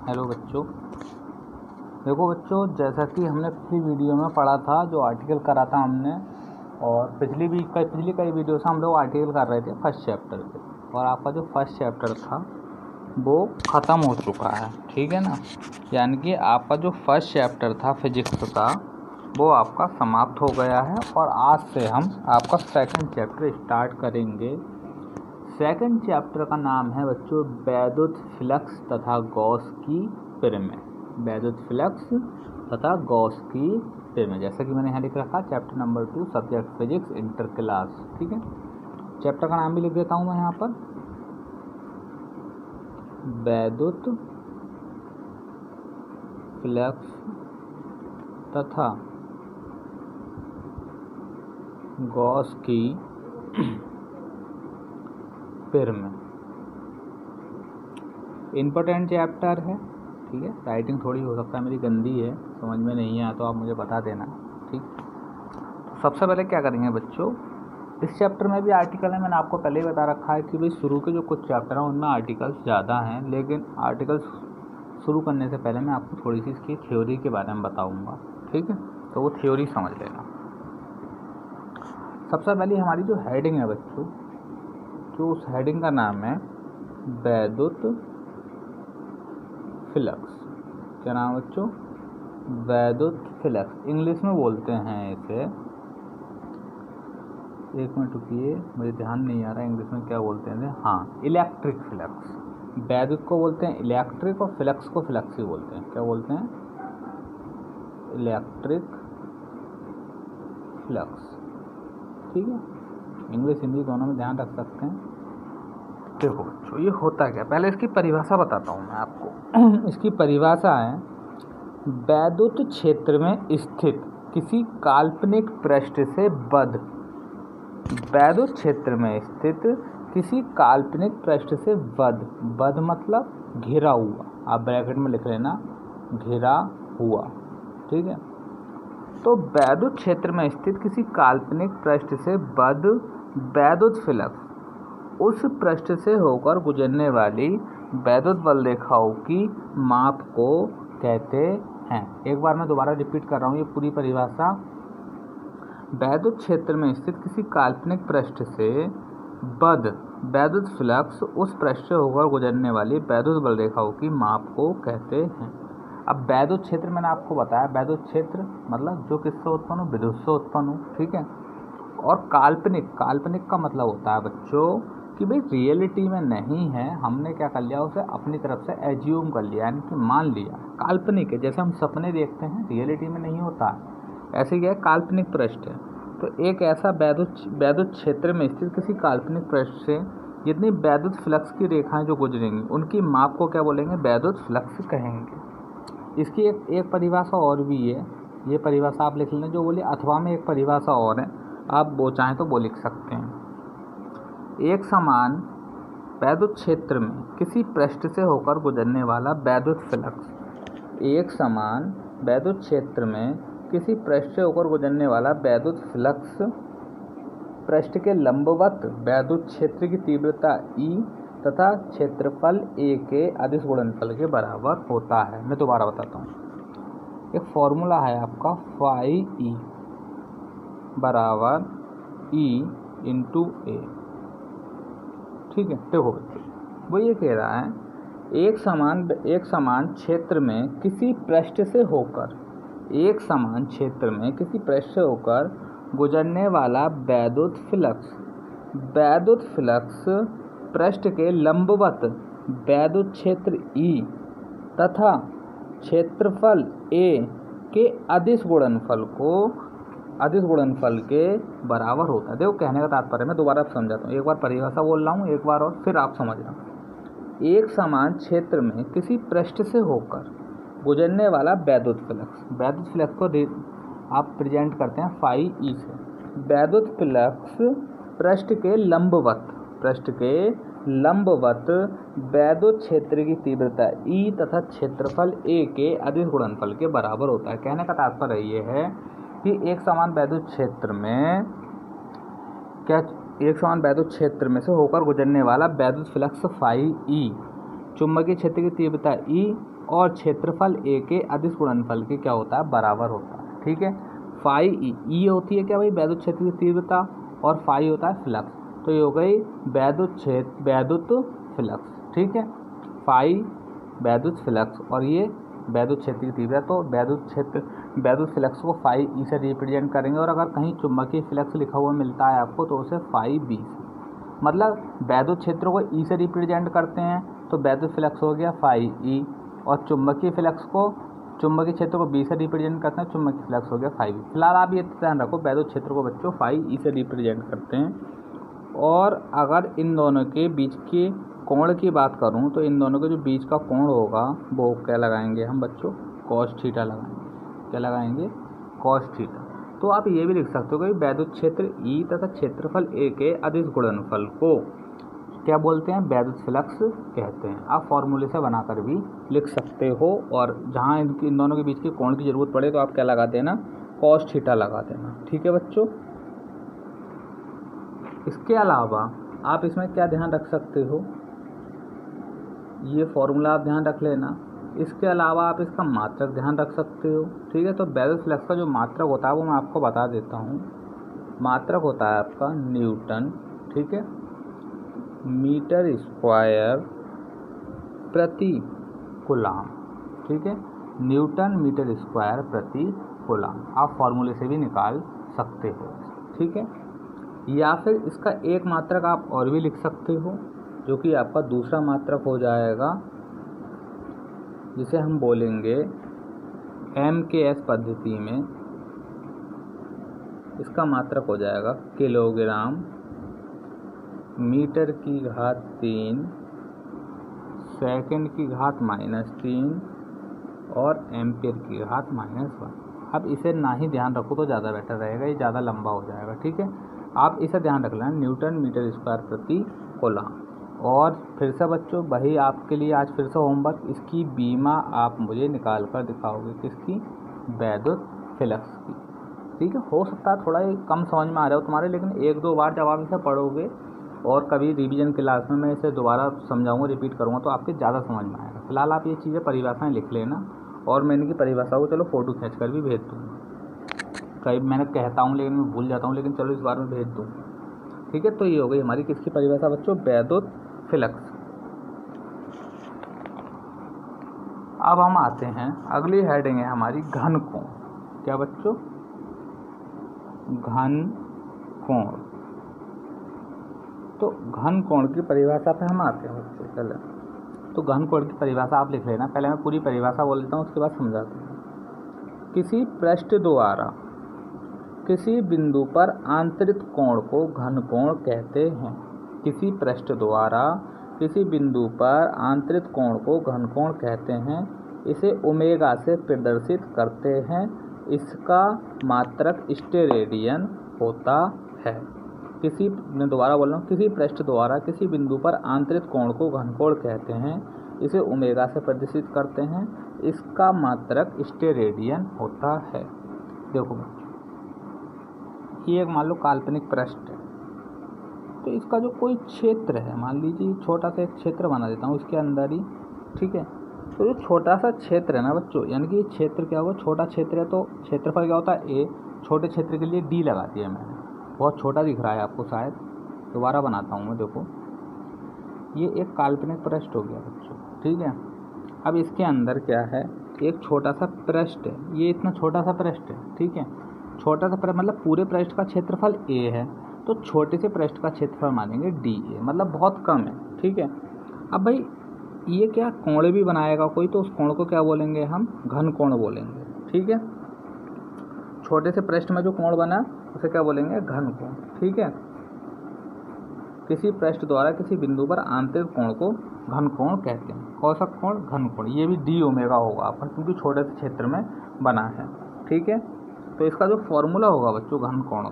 Hello बच्चों, देखो बच्चों, जैसा कि हमने पिछली वीडियो में पढ़ा था, जो आर्टिकल करा था हमने, और पिछली कई वीडियो से हम लोग आर्टिकल कर रहे थे फर्स्ट चैप्टर पे, और आपका जो फर्स्ट चैप्टर था वो ख़त्म हो चुका है। ठीक है ना, यानी कि आपका जो फर्स्ट चैप्टर था फिजिक्स का वो आपका समाप्त हो गया है, और आज से हम आपका सेकंड चैप्टर स्टार्ट करेंगे। सेकंड चैप्टर का नाम है बच्चों वैद्युत फ्लक्स तथा गॉस की प्रमेय। वैद्युत फ्लक्स तथा गॉस की प्रमेय, जैसा कि मैंने यहाँ लिख रखा chapter number 2 subject physics inter class. ठीक है, चैप्टर का नाम भी लिख देता हूँ मैं यहाँ पर, वैद्युत फ्लक्स तथा गॉस की प्रमेय। इम्पोर्टेंट चैप्टर है। ठीक है, राइटिंग थोड़ी हो सकता है मेरी गंदी है, समझ में नहीं आया तो आप मुझे बता देना। ठीक, तो सबसे पहले क्या करेंगे बच्चों, इस चैप्टर में भी आर्टिकल है, मैंने आपको पहले ही बता रखा है कि भाई शुरू के जो कुछ चैप्टर हैं उनमें आर्टिकल्स ज़्यादा हैं, लेकिन आर्टिकल्स शुरू करने से पहले मैं आपको थोड़ी सी इसकी थ्योरी के बारे में बताऊँगा। ठीक है, तो वो थ्योरी समझ लेना। सबसे पहले हमारी जो हेडिंग है बच्चों, जो उस हेडिंग का नाम है वैद्युत फ्लक्स। क्या नाम है बच्चों? वैद्युत फ्लक्स। इंग्लिश में बोलते हैं इसे, एक मिनट रुकिए, मुझे ध्यान नहीं आ रहा है इंग्लिश में क्या बोलते हैं। हाँ, इलेक्ट्रिक फ्लक्स। वैद्युत को बोलते हैं इलेक्ट्रिक, और फ्लक्स को फ्लक्स ही बोलते हैं। क्या बोलते हैं? Electric flux. ठीक है, इंग्लिश हिंदी दोनों में ध्यान रख सकते हैं। देखो बच्चों, ये होता क्या, पहले इसकी परिभाषा बताता हूँ मैं आपको। इसकी परिभाषा है वैद्युत क्षेत्र में स्थित किसी काल्पनिक पृष्ठ से बद्ध। वैद्युत क्षेत्र में स्थित किसी काल्पनिक पृष्ठ से बद्ध। बद्ध मतलब घिरा हुआ, आप ब्रैकेट में लिख लेना, घिरा हुआ। ठीक है, तो वैद्युत क्षेत्र में स्थित किसी काल्पनिक पृष्ठ से बद्ध वैद्युत फ्लक्स उस पृष्ठ से होकर गुजरने वाली वैद्युत बल रेखाओं की माप को कहते हैं। एक बार मैं दोबारा रिपीट कर रहा हूँ ये पूरी परिभाषा। वैद्युत क्षेत्र में स्थित किसी काल्पनिक पृष्ठ से बद्ध वैद्युत फ्लक्स उस पृष्ठ से होकर गुजरने वाली वैद्युत बल रेखाओं की माप को कहते हैं। अब वैद्युत क्षेत्र मैंने आपको बताया, वैद्युत क्षेत्र मतलब जो किससे उत्पन्न हो, विद्युत से उत्पन्न हो। ठीक है, और काल्पनिक, काल्पनिक का मतलब होता है बच्चों कि भाई रियलिटी में नहीं है, हमने क्या कर लिया, उसे अपनी तरफ से एज्यूम कर लिया, यानी कि मान लिया। काल्पनिक है, जैसे हम सपने देखते हैं, रियलिटी में नहीं होता, ऐसे क्या है, काल्पनिक पृष्ठ है। तो एक ऐसा वैद्युत क्षेत्र में स्थित किसी काल्पनिक पृष्ठ से जितनी वैद्युत फ्लक्स की रेखाएं जो गुजरेंगी उनकी माप को क्या बोलेंगे, वैद्युत फ्लक्स कहेंगे। इसकी एक परिभाषा और भी है, ये परिभाषा आप लिख लेना जो बोली, अथवा में एक परिभाषा और है, आप वो चाहें तो वो लिख सकते हैं। एक समान वैद्युत क्षेत्र में किसी पृष्ठ से होकर गुजरने वाला वैद्युत फ्लक्स। एक समान वैद्युत क्षेत्र में किसी पृष्ठ से होकर गुजरने वाला वैद्युत फ्लक्स पृष्ठ के लंबवत वैद्युत क्षेत्र की तीव्रता E तथा क्षेत्रफल A के अदिश गुणनफल के बराबर होता है। मैं दोबारा बताता हूँ, एक फॉर्मूला है आपका, फाई E बराबर E इंटू A। ठीक है, देखो बच्चों, वो ये कह रहा है एक समान क्षेत्र में किसी पृष्ठ से होकर, एक समान क्षेत्र में किसी पृष्ठ से होकर गुजरने वाला वैद्युत फ्लक्स पृष्ठ के लंबवत वैद्युत क्षेत्र E तथा क्षेत्रफल A के अदिश गुणनफल के बराबर होता है। देखो, कहने का तात्पर्य मैं दोबारा समझाता हूँ, एक बार परिभाषा बोल रहा हूँ, एक बार और फिर आप समझना। एक समान क्षेत्र में किसी पृष्ठ से होकर गुजरने वाला वैद्युत फ्लक्स को आप प्रेजेंट करते हैं फाई E से। वैद्युत फ्लक्स पृष्ठ के लंबवत वैद्युत क्षेत्र की तीव्रता E तथा क्षेत्रफल A के अदिश गुणनफल के बराबर होता है। कहने का तात्पर्य ये है कि एक समान वैद्युत क्षेत्र में से होकर गुजरने वाला वैद्युत फ्लक्स फाई E चुंबकीय क्षेत्र की तीव्रता E और क्षेत्रफल A के अदिश गुणनफल के क्या होता है, बराबर होता है। ठीक है, फाई E होती है क्या भाई, वैद्युत क्षेत्र की तीव्रता, और फाई होता है फ्लक्स। तो ये हो गई वैद्युत फ्लक्स। ठीक है, फाई वैद्युत फ्लक्स और ये वैद्युत क्षेत्र की तीव्रता। तो वैद्युत फ्लक्स को फाई E से रिप्रेजेंट करेंगे, और अगर कहीं चुंबकीय फ्लक्स लिखा हुआ मिलता है आपको तो उसे फाई B से, मतलब वैद्युत क्षेत्र को E से रिप्रेजेंट करते हैं तो वैद्युत फ्लक्स हो गया फाई E, और चुंबकीय क्षेत्र को B से रिप्रेजेंट करते हैं, चुंबकीय फ्लक्स हो गया फाई B। फिलहाल आप ये ध्यान रखो, वैद्युत क्षेत्र को बच्चों फाई E से रिप्रेजेंट करते हैं। और अगर इन दोनों के बीच के कोण की बात करूं तो इन दोनों के जो बीच का कोण होगा वो क्या लगाएंगे हम बच्चों, कॉस थीटा लगाएंगे। क्या लगाएंगे, कॉस थीटा। तो आप ये भी लिख सकते हो कि वैद्युत क्षेत्र E तथा क्षेत्रफल A के अदिश गुणनफल को क्या बोलते हैं, वैद्युत फ्लक्स कहते हैं। आप फॉर्मूले से बनाकर भी लिख सकते हो, और जहाँ इन दोनों के बीच के कोण की जरूरत पड़े तो आप क्या लगा देना, कॉस थीटा लगा देना। ठीक है बच्चों, इसके अलावा आप इसमें क्या ध्यान रख सकते हो, ये फॉर्मूला आप ध्यान रख लेना। इसके अलावा आप इसका मात्रक ध्यान रख सकते हो। ठीक है, तो वैद्युत फ्लक्स का जो मात्रक होता है वो मैं आपको बता देता हूँ। मात्रक होता है आपका न्यूटन, ठीक है, मीटर स्क्वायर प्रति कूलाम। ठीक है, न्यूटन मीटर स्क्वायर प्रति कूलाम आप फॉर्मूले से भी निकाल सकते हो। ठीक है, या फिर इसका एक मात्रक आप और भी लिख सकते हो, जो कि आपका दूसरा मात्रक हो जाएगा, जिसे हम बोलेंगे MKS पद्धति में इसका मात्रक हो जाएगा किलोग्राम मीटर की घात 3 सेकंड की घात -3 और एम्पियर की घात -1। अब इसे ना ही ध्यान रखो तो ज़्यादा बेटर रहेगा, ये ज़्यादा लंबा हो जाएगा। ठीक है, आप इसे ध्यान रख लेना, न्यूटन मीटर स्क्वायर प्रति कूलाम। और फिर से बच्चों वही आपके लिए आज फिर से होमवर्क, इसकी बीमा आप मुझे निकाल कर दिखाओगे, किसकी, वैद्युत फ्लक्स की। ठीक है, हो सकता है थोड़ा ही कम समझ में आ रहा हो तुम्हारे, लेकिन एक दो बार जब आप इसे पढ़ोगे और कभी रिवीजन क्लास में मैं इसे दोबारा समझाऊंगा, रिपीट करूंगा, तो आपके ज़्यादा समझ में आएगा। फिलहाल आप ये चीज़ें परिभाषाएं लिख लेना, और मैं इनकी परिभाषा को चलो फ़ोटो खींच कर भी भेज दूँगा। कई मैंने कहता हूँ लेकिन मैं भूल जाता हूँ, लेकिन चलो इस बार में भेज दूँ। ठीक है, तो ये हो गई हमारी किसकी परिभाषा बच्चों, वैद्युत फ्लक्स। अब हम आते हैं, अगली हेडिंग है हमारी घन कोण। क्या बच्चों, घन कोण। तो घन कोण की परिभाषा पे हम आते हैं बच्चों। चलो, तो घन कोण की परिभाषा आप लिख लेना, पहले मैं पूरी परिभाषा बोल देता हूँ, उसके बाद समझाता हूँ। किसी पृष्ठ द्वारा किसी बिंदु पर आंतरिक कोण को घन कोण कहते हैं। किसी पृष्ठ द्वारा किसी बिंदु पर आंतरिक कोण को घन कोण कहते हैं। इसे ओमेगा से प्रदर्शित करते हैं। इसका मात्रक स्टेरेडियन होता है। मैं दोबारा बोल रहा हूँ, किसी पृष्ठ द्वारा किसी बिंदु पर आंतरिक कोण को घन कोण कहते हैं। इसे ओमेगा से प्रदर्शित करते हैं। इसका मात्रक स्टेरेडियन होता है। देखो बच्चों, ये एक मान लो काल्पनिक पृष्ठ है, तो इसका जो कोई क्षेत्र है, मान लीजिए छोटा सा एक क्षेत्र बना देता हूँ इसके अंदर ही। ठीक है, तो जो छोटा सा क्षेत्र है ना बच्चों, यानी कि ये क्षेत्र क्या होगा, छोटा क्षेत्र है तो क्षेत्रफल क्या होता है A। छोटे क्षेत्र के लिए D लगा दिया मैंने, बहुत छोटा दिख रहा है आपको शायद, दोबारा बनाता हूँ मैं। देखो, ये एक काल्पनिक पृष्ठ हो गया बच्चों। ठीक है, अब इसके अंदर क्या है, एक छोटा सा पृष्ठ है, ये इतना छोटा सा पृष्ठ है। ठीक है, छोटा सा पृष्ठ मतलब पूरे पृष्ठ का क्षेत्रफल A है, तो छोटे से पृष्ठ का क्षेत्रफल मानेंगे DA, मतलब बहुत कम है। ठीक है, अब भाई ये क्या कोण भी बनाएगा कोई, तो उस कोण को क्या बोलेंगे हम, घन कोण बोलेंगे। ठीक है, छोटे से पृष्ठ में जो कोण बना उसे क्या बोलेंगे, घन कोण। ठीक है, किसी पृष्ठ द्वारा किसी बिंदु पर आंतरिक कोण को घन कोण कहते हैं। कौन सा कोण, घन कोण। ये भी D ओमेगा होगा आपका, क्योंकि छोटे से क्षेत्र में बना है। ठीक है, तो इसका जो फॉर्मूला होगा बच्चों घन कोण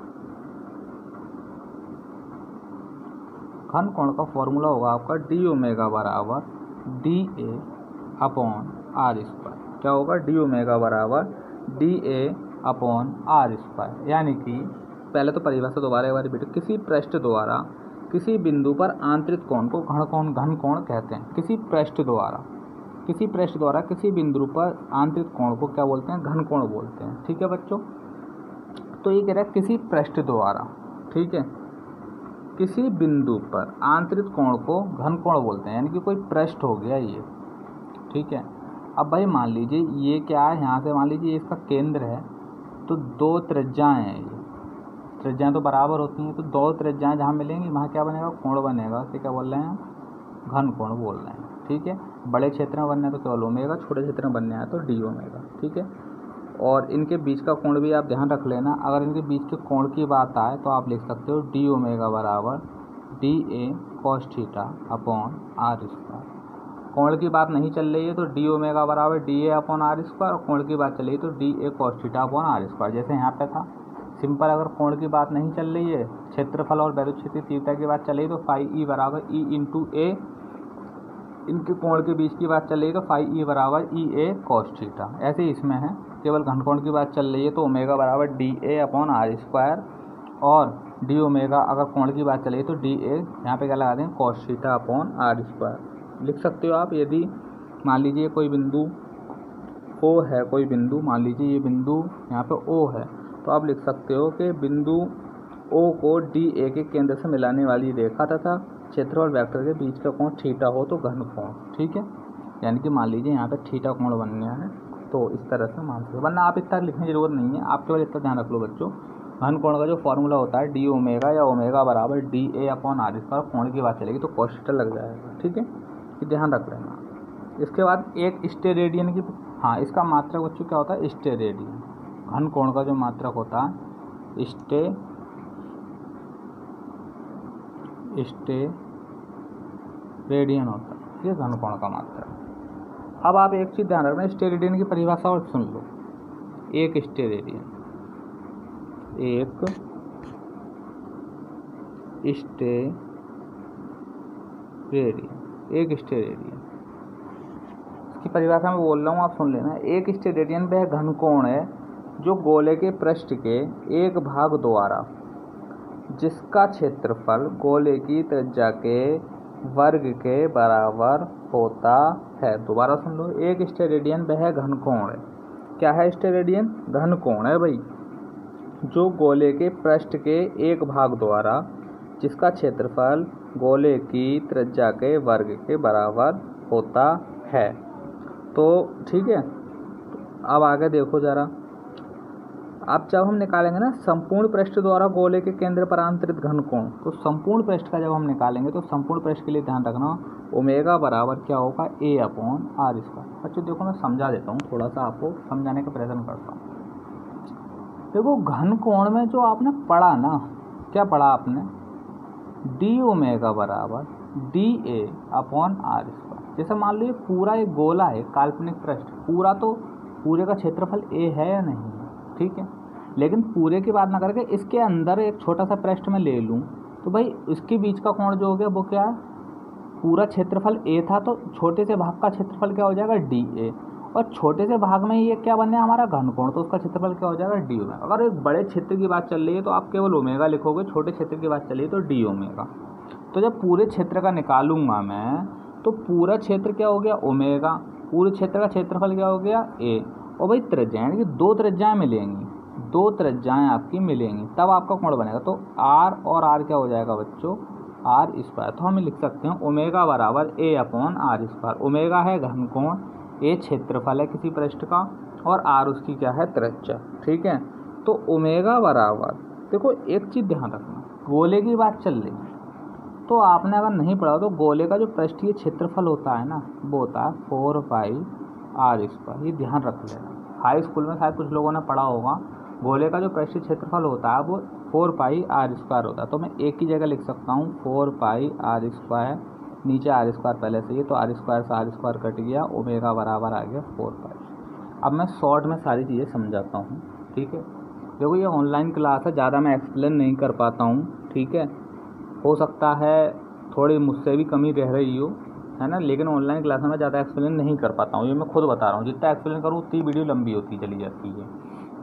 का फॉर्मूला होगा आपका D ओमेगा बराबर DA अपॉन R स्क्वायर। क्या होगा, D ओमेगा बराबर DA अपॉन R स्क्वायर। यानी कि पहले तो परिभाषा दोबारा एक बार रिपीट, किसी पृष्ठ द्वारा किसी बिंदु पर आंतरिक कोण को घन कोण कहते हैं। किसी पृष्ठ द्वारा किसी बिंदु पर आंतरिक कोण को क्या बोलते हैं? घन कोण बोलते हैं। ठीक है बच्चों, तो ये कह रहा है किसी पृष्ठ द्वारा, ठीक है, किसी बिंदु पर आंतरिक कोण को घन कोण बोलते हैं, यानी कि कोई पृष्ठ हो गया ये। ठीक है, अब भाई मान लीजिए ये क्या है, यहाँ से मान लीजिए इसका केंद्र है, तो दो त्रिज्याएं हैं, ये त्रिज्याएं तो बराबर होती हैं, तो दो त्रिज्याएं जहाँ मिलेंगी वहाँ क्या बनेगा? कोण बनेगा। इसे क्या बोल रहे हैं? घन कोण बोल रहे हैं। ठीक है, बड़े क्षेत्र में बनना है तो केवल ओमेगा, छोटे क्षेत्र में बनना है तो डी ओमेगा। ठीक है, और इनके बीच का कोण भी आप ध्यान रख लेना। अगर इनके बीच के कोण की बात आए तो आप लिख सकते हो डी ओमेगा बराबर D A cos theta upon R square. कोण की बात नहीं चल रही है तो डी ओमेगा बराबर D A upon R square, और कोण की बात चल रही है तो D A cos theta upon R square, जैसे यहाँ पे था सिंपल। अगर कोण की बात नहीं चल रही है, क्षेत्रफल और वैद्युत क्षेत्र तीव्रता की बात चल रही है तो फाई ई बराबर ई इंटू ए, इनके कोण के बीच की बात चल रही है तो फाई ई बराबर ई ए कॉस थीटा। ऐसे ही इसमें है, केवल घन कोण की बात चल रही है तो ओमेगा बराबर D A upon R square, और डी ओमेगा अगर कोण की बात चल रही है तो डी ए यहाँ पे क्या लगा दें? Cos theta upon R square लिख सकते हो आप। यदि मान लीजिए कोई बिंदु ओ है, कोई बिंदु मान लीजिए ये बिंदु यहाँ पे ओ है, तो आप लिख सकते हो कि बिंदु ओ को डी ए के केंद्र से मिलाने वाली रेखा तथा क्षेत्र और वेक्टर के बीच का कोण थीटा हो तो घन कोण। ठीक है, यानी कि मान लीजिए यहाँ पे थीटा कोण बनना है, तो इस तरह से मान सकते, वरना आप इतना लिखने की जरूरत नहीं है। आप केवल इतना ध्यान रख लो बच्चों, घन कोण का जो फॉर्मूला होता है डी ओमेगा या ओमेगा बराबर D A upon R square, कोण की बात चलेगी तो कॉस थीटा लग जाएगा। ठीक है, ये ध्यान रख लेना। इसके बाद एक स्टेरेडियन की, हाँ इसका मात्रक बच्चों क्या होता है? स्टेरेडियन। घन कोण का जो मात्रक होता है स्टेरेडियन होता है, ये घन कोण का मात्रक। अब आप एक चीज़ ध्यान रखना, स्टेरेडियन की परिभाषा और सुन लो। एक स्टेरेडियन इसकी परिभाषा में बोल रहा हूँ, आप सुन लेना। एक स्टेरेडियन वह घन कोण है जो गोले के पृष्ठ के एक भाग द्वारा जिसका क्षेत्रफल गोले की त्रिज्या के वर्ग के बराबर होता है। दोबारा सुन लो, एक स्टेरेडियन वह घन कोण है। क्या है स्टेरेडियन? घन कोण है भाई, जो गोले के पृष्ठ के एक भाग द्वारा जिसका क्षेत्रफल गोले की त्रिज्या के वर्ग के बराबर होता है। तो ठीक है, अब आगे देखो जरा। अब जब हम निकालेंगे ना संपूर्ण पृष्ठ द्वारा गोले के केंद्र पर आंतरिक घन कोण, तो संपूर्ण पृष्ठ का जब हम निकालेंगे तो संपूर्ण पृष्ठ के लिए ध्यान रखना ओमेगा बराबर क्या होगा? A upon R square. बच्चों देखो मैं समझा देता हूँ, थोड़ा सा आपको समझाने का प्रयत्न करता हूँ। देखो घन कोण में जो आपने पढ़ा ना, क्या पढ़ा आपने? डी ओमेगा बराबर D A upon R square. जैसे मान लो ये पूरा एक गोला है, काल्पनिक पृष्ठ, पूरा तो पूरे का क्षेत्रफल ए है या नहीं? ठीक है, लेकिन पूरे की बात ना करके इसके अंदर एक छोटा सा पृष्ठ में ले लूँ तो भाई इसके बीच का कोण जो हो गया वो क्या है? पूरा क्षेत्रफल ए था तो छोटे से भाग का क्षेत्रफल क्या हो जाएगा? डी ए, और छोटे से भाग में ये क्या बनने हमारा? घन कोण, तो उसका क्षेत्रफल क्या हो जाएगा? D omega. अगर एक बड़े क्षेत्र की बात चल रही है तो आप केवल ओमेगा लिखोगे, छोटे क्षेत्र की बात चल रही है तो डी ओमेगा। तो जब पूरे क्षेत्र का निकालूंगा मैं तो पूरा क्षेत्र क्या हो गया? ओमेगा। पूरे क्षेत्र का क्षेत्रफल क्या हो गया? ए। और भाई त्रिज्या यानी कि दो त्रिज्याएं मिलेंगी, दो त्रिज्याएं आपकी मिलेंगी तब आपका कोण बनेगा। तो आर और आर क्या हो जाएगा बच्चों? R square. तो हम लिख सकते हैं ओमेगा बराबर A upon R square. Omega है घन कोण, ए क्षेत्रफल है किसी पृष्ठ का, और आर उसकी क्या है? त्रिज्या। ठीक है, तो ओमेगा बराबर, देखो एक चीज़ ध्यान रखना, गोले की बात चल रही है तो आपने अगर नहीं पढ़ा तो गोले का जो पृष्ठीय क्षेत्रफल होता है ना वो होता है 4 पाई आर स्क्वायर। ये ध्यान रख लेना, हाई स्कूल में शायद कुछ लोगों ने पढ़ा होगा। गोले का जो पृष्ठीय क्षेत्रफल होता है वो 4 पाई आर स्क्वायर होता है। तो मैं एक ही जगह लिख सकता हूँ 4 पाई आर स्क्वायर, नीचे आर स्क्वायर पहले से ही, तो आर स्क्वायर से आर स्क्वायर कट गया, ओमेगा बराबर आ गया 4 पाई। अब मैं शॉर्ट में सारी चीज़ें समझाता हूँ। ठीक है, देखो ये ऑनलाइन क्लास है, ज़्यादा मैं एक्सप्लेन नहीं कर पाता हूँ। ठीक है, हो सकता है थोड़ी मुझसे भी कमी रह रही हो, है ना, लेकिन ऑनलाइन क्लास में मैं ज़्यादा एक्सप्लेन नहीं कर पाता हूँ, ये मैं खुद बता रहा हूँ। जितना एक्सप्लेन करूँ उतनी वीडियो लंबी होती चली जाती है।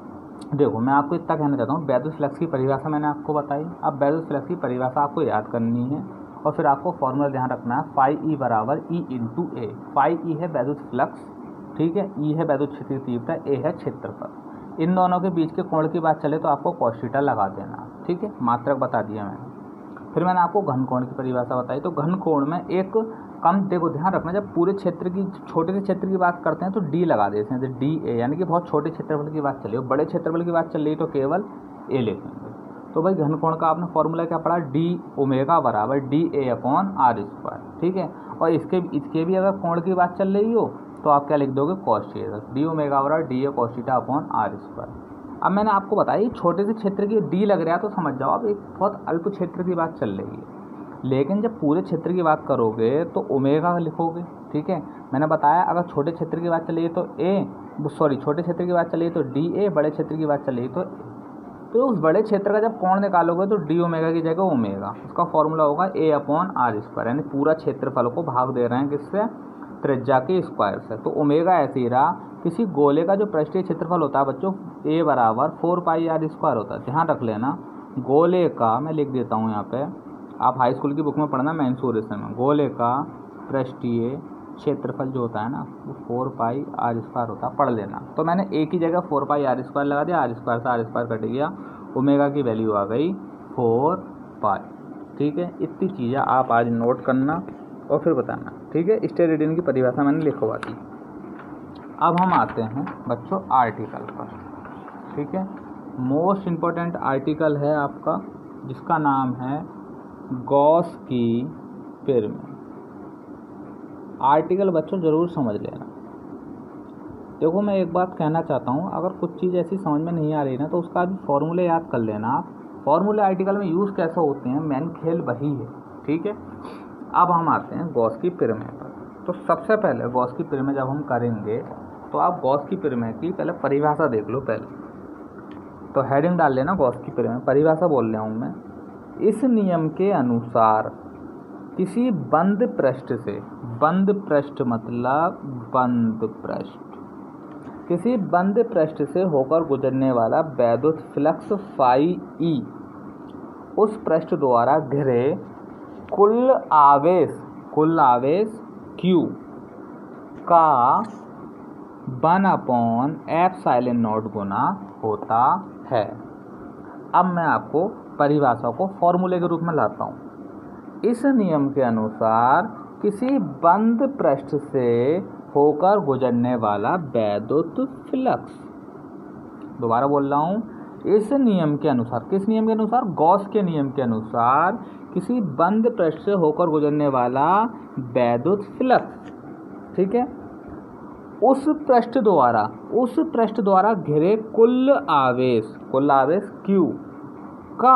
देखो मैं आपको इतना कहना चाहता हूँ, बैद्युत फ्लक्स की परिभाषा मैंने आपको बताई। अब बैद्युत फ्लक्स की परिभाषा आपको याद करनी है और फिर आपको फॉर्मूला ध्यान रखना है, फाई ई बराबर ई इंटू ए। फाई ई है बैद्युत फ्लक्स, ठीक है, ई है बैद्युत क्षेत्र की तीव्रता, ए है क्षेत्रफल। इन दोनों के बीच के कोण की बात चले तो आपको cos थीटा लगा देना, ठीक है, मात्रक बता दिया मैंने। फिर मैंने आपको घन कोण की परिभाषा बताई। तो घन कोण में एक कम, देखो ध्यान रखना, जब पूरे क्षेत्र की, छोटे से क्षेत्र की बात करते हैं तो डी लगा देते हैं, तो डी ए, यानी कि बहुत छोटे क्षेत्रफल की बात चल रही है। बड़े क्षेत्रफल की बात चल रही है तो केवल ए लिखेंगे। तो भाई घन कोण का आपने फॉर्मूला क्या पढ़ा, डी ओमेगा बराबर D A upon R square, ठीक है। और इसके भी अगर कोण की बात चल रही हो तो आप क्या लिख दोगे, cos थीटा, डी ओमेगा बराबर D A cos theta upon R square. अब मैंने आपको बताया छोटे से क्षेत्र की डी लग रहा है तो समझ जाओ अब एक बहुत अल्प क्षेत्र की बात चल रही है। लेकिन जब पूरे क्षेत्र की बात करोगे तो ओमेगा लिखोगे, ठीक है। मैंने बताया अगर छोटे क्षेत्र की बात चली है तो छोटे क्षेत्र की बात चली है तो डी ए, बड़े क्षेत्र की बात चली है तो उस बड़े क्षेत्र का जब कोण निकालोगे तो डी ओमेगा की जगह ओमेगा, उसका फॉर्मूला होगा ए अपॉन आर स्क्वायर, यानी पूरा क्षेत्रफल को भाग दे रहे हैं किससे, त्रिज्या के स्क्वायर से। तो ओमेगा ऐसे ही रहा। किसी गोले का जो पृष्ठीय क्षेत्रफल होता है बच्चों, ए बराबर 4 पाई आर स्क्वायर होता है। ध्यान रख लेना, गोले का, मैं लिख देता हूँ यहाँ पे, आप हाई स्कूल की बुक में पढ़ना मेंसुरेशन में, गोले का पृष्ठीय क्षेत्रफल जो होता है ना वो 4 पाई आर स्क्वायर होता है, पढ़ लेना। तो मैंने ए की जगह 4 पाई आर स्क्वायर लगा दिया, आर स्क्वायर से आर स्क्वायर कट गया, ओमेगा की वैल्यू आ गई 4 पाई, ठीक है। इतनी चीज़ें आप आज नोट करना और फिर बताना, ठीक है। स्टेरेडियन की परिभाषा मैंने लिखवा दी। अब हम आते हैं बच्चों आर्टिकल पर, ठीक है। मोस्ट इम्पोर्टेंट आर्टिकल है आपका जिसका नाम है गॉस की पिरामिड। आर्टिकल बच्चों ज़रूर समझ लेना। देखो मैं एक बात कहना चाहता हूँ, अगर कुछ चीज़ ऐसी समझ में नहीं आ रही ना तो उसका भी फॉर्मूले याद कर लेना आप। फॉर्मूले आर्टिकल में यूज़ कैसे होते हैं, मेन खेल वही है, ठीक है। अब हम आते हैं गॉस की पिरामिड पर। तो सबसे पहले गॉस की पिरामिड जब हम करेंगे तो आप गॉस की पिरामिड की पहले परिभाषा देख लो पहले। तो हेडिंग डाल लेना गॉस की पिरामिड, परिभाषा बोल रहा हूँ मैं। इस नियम के अनुसार किसी बंद पृष्ठ से, बंद पृष्ठ मतलब बंद पृष्ठ, किसी बंद पृष्ठ से होकर गुजरने वाला वैद्युत फ्लक्स फाई ई उस पृष्ठ द्वारा घिरे कुल आवेश Q का 1/ε0 गुना होता है। अब मैं आपको परिभाषा को फॉर्मूले के रूप में लाता हूँ। इस नियम के अनुसार किसी बंद पृष्ठ से होकर गुजरने वाला वैद्युत फ्लक्स, दोबारा बोल रहा हूँ, इस नियम के अनुसार, किस नियम के अनुसार, गॉस के नियम के अनुसार किसी बंद पृष्ठ से होकर गुजरने वाला वैद्युत फ्लक्स, ठीक है, उस पृष्ठ द्वारा घिरे कुल आवेश Q का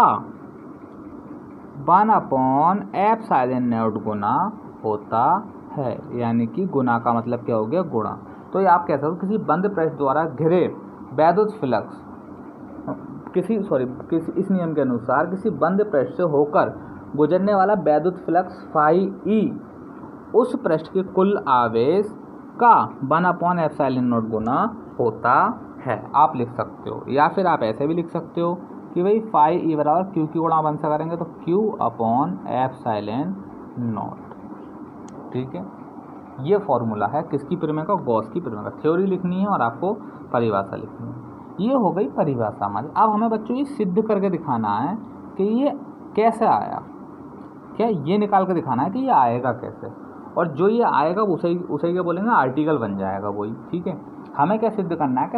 1/ε0 गुना होता है। यानी कि गुना का मतलब क्या हो गया, गुणा। तो ये आप कह सकते हो किसी बंद पृष्ठ द्वारा घिरे वैद्युत फ्लक्स, इस नियम के अनुसार किसी बंद पृष्ठ से होकर गुजरने वाला वैद्युत फ्लक्स फाई ई उस पृष्ठ के कुल आवेश का 1/ε0 गुना होता है। आप लिख सकते हो, या फिर आप ऐसे भी लिख सकते हो कि भाई फाई ई बराबर क्यू की गुणा वन से करेंगे तो Q/ε0, ठीक है। ये फॉर्मूला है किसकी पिरामिड का, गॉस की पिरामिड का। थ्योरी लिखनी है और आपको परिभाषा लिखनी है। ये हो गई परिभाषा हमारी। अब हमें बच्चों ये सिद्ध करके दिखाना है कि ये कैसे आया, क्या ये निकाल के दिखाना है कि ये आएगा कैसे, और जो ये आएगा उसे क्या बोलेंगे, आर्टिकल बन जाएगा वही, ठीक है। हमें क्या सिद्ध करना है कि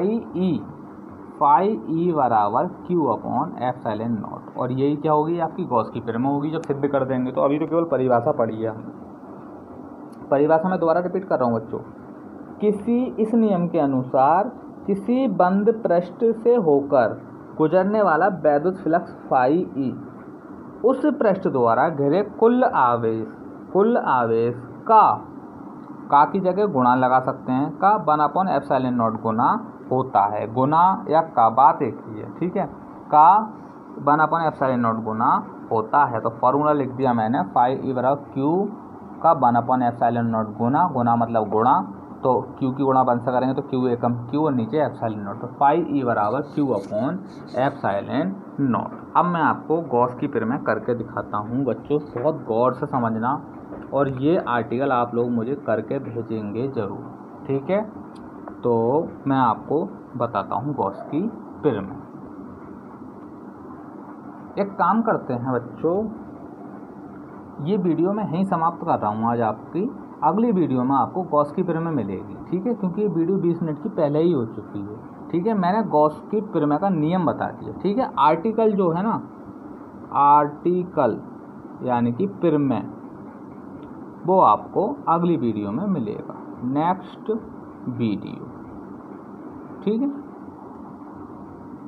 फाई ई बराबर Q/ε0, और यही क्या होगी आपकी गॉस की पिरामिड होगी जब सिद्ध कर देंगे। तो अभी तो केवल परिभाषा पढ़ी है। परिभाषा में दोबारा रिपीट कर रहा हूँ बच्चों, इस नियम के अनुसार किसी बंद पृष्ठ से होकर गुजरने वाला वैद्युत फ्लक्स फाई ई उस पृष्ठ द्वारा घिरे कुल आवेश का की जगह गुणा लगा सकते हैं, का 1/ε0 गुना होता है। गुना या का बात एक ही है, ठीक है। का 1/ε0 गुना होता है। तो फॉर्मूला लिख दिया मैंने, फाई ई बराबर Q का 1/ε0 गुना मतलब गुणा। तो क्यू की गुणा 1 से करेंगे तो क्यू एकम क्यू और नीचे एप्सिलॉन नॉट, तो पाई ई बराबर क्यू अपॉन एप्सिलॉन नॉट। अब मैं आपको गॉस की पिर में करके दिखाता हूँ बच्चों, बहुत गौर से समझना, और ये आर्टिकल आप लोग मुझे करके भेजेंगे ज़रूर, ठीक है। तो मैं आपको बताता हूँ गॉस की पिर में। एक काम करते हैं बच्चों, ये वीडियो मैं यहीं समाप्त कर रहा हूँ आज आपकी, अगली वीडियो में आपको गॉस की पिर में मिलेगी, ठीक है, क्योंकि ये वीडियो 20 मिनट की पहले ही हो चुकी है, ठीक है। मैंने गॉस की पिर में का नियम बता दिया, ठीक है। आर्टिकल जो है ना, आर्टिकल यानी कि पिर में, वो आपको अगली वीडियो में मिलेगा, नेक्स्ट वीडियो, ठीक है।